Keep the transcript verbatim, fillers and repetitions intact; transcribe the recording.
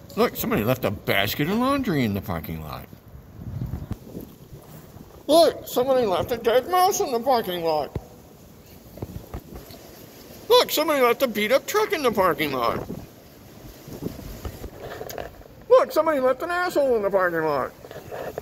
Look, somebody left a basket of laundry in the parking lot. Look, somebody left a dead mouse in the parking lot. Look, somebody left a beat-up truck in the parking lot. Look, somebody left an asshole in the parking lot.